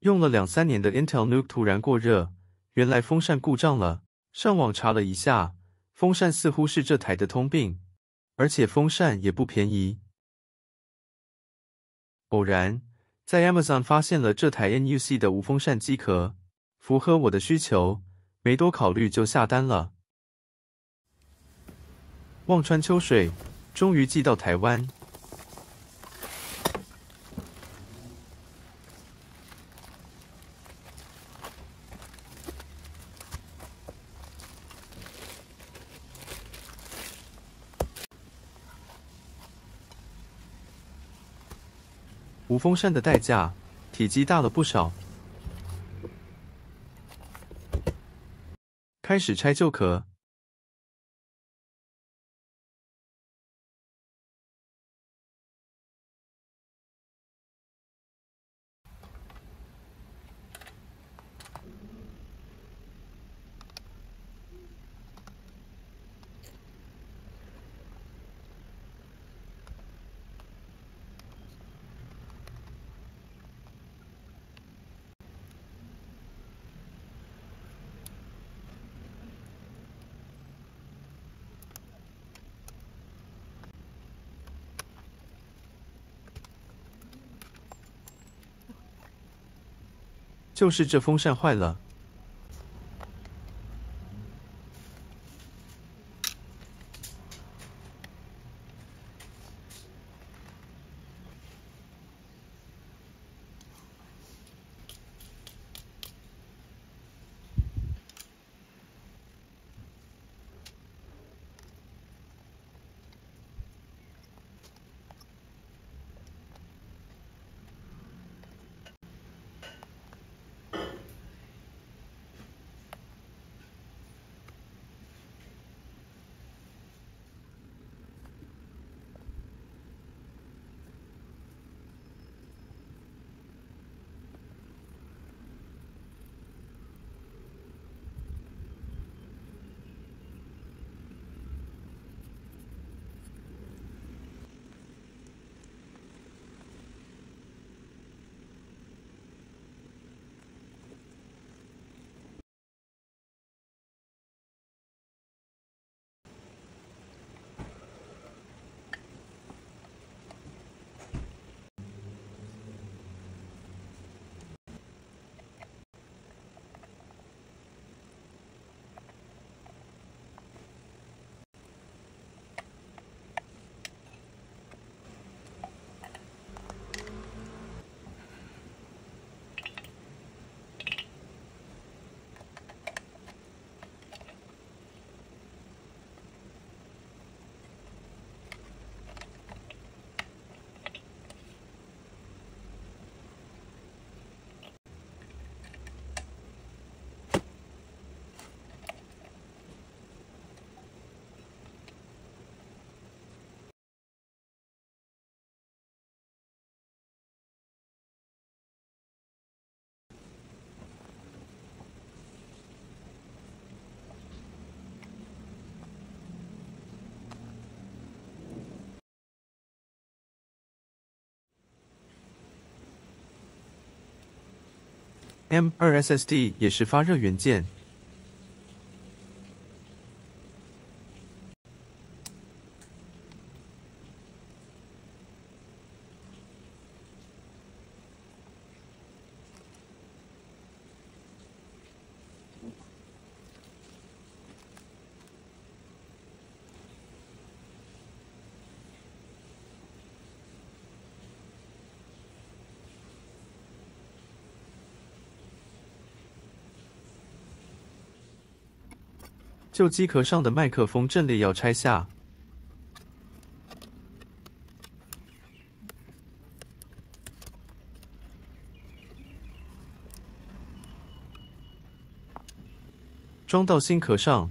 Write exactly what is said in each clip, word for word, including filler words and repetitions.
用了两三年的 Intel N U C 突然过热，原来风扇故障了。上网查了一下，风扇似乎是这台的通病，而且风扇也不便宜。偶然在 Amazon 发现了这台 N U C 的无风扇机壳，符合我的需求，没多考虑就下单了。望穿秋水，终于寄到台湾。无风扇的代价，体积大了不少。开始拆旧壳。就是这风扇坏了。M 二 S S D 也是发热元件。旧机壳上的麦克风阵列要拆下。装到新壳上。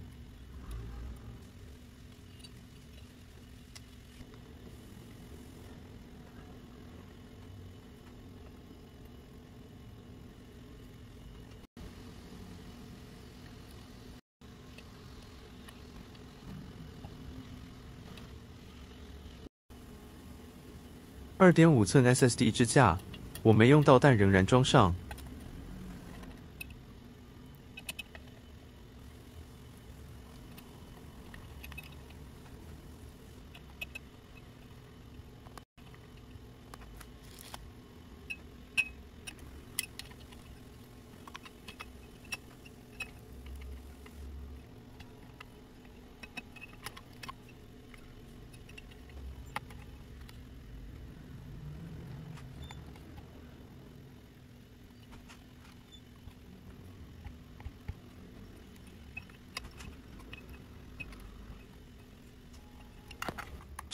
二点五寸 S S D 支架，我没用到，但仍然装上。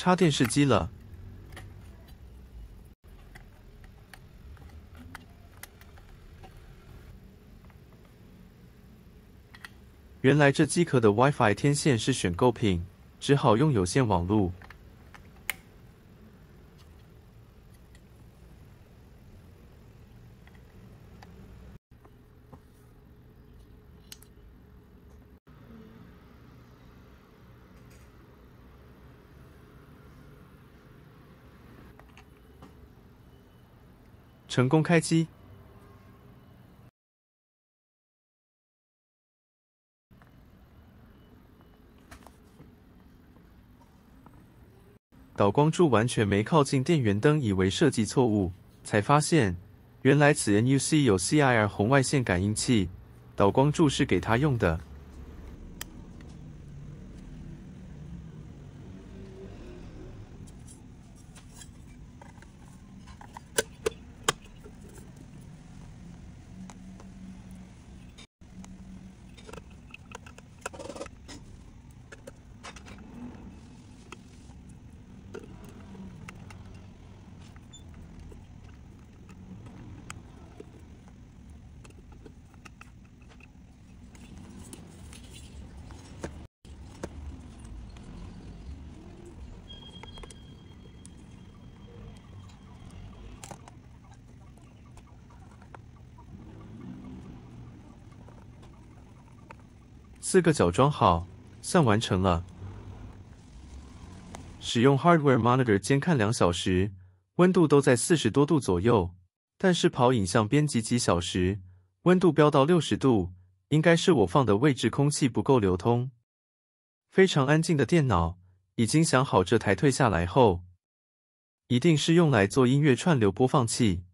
插电视机了。原来这机壳的 WiFi 天线是选购品，只好用有线网路。成功开机。导光柱完全没靠近电源灯，以为设计错误，才发现原来此 N U C 有 C I R 红外线感应器，导光柱是给它用的。四个角装好，算完成了。使用 Hardware Monitor 监看两小时，温度都在四十多度左右，但是跑影像编辑几小时，温度飙到六十度，应该是我放的位置空气不够流通。非常安静的电脑，已经想好这台退下来后，一定是用来做音乐串流播放器。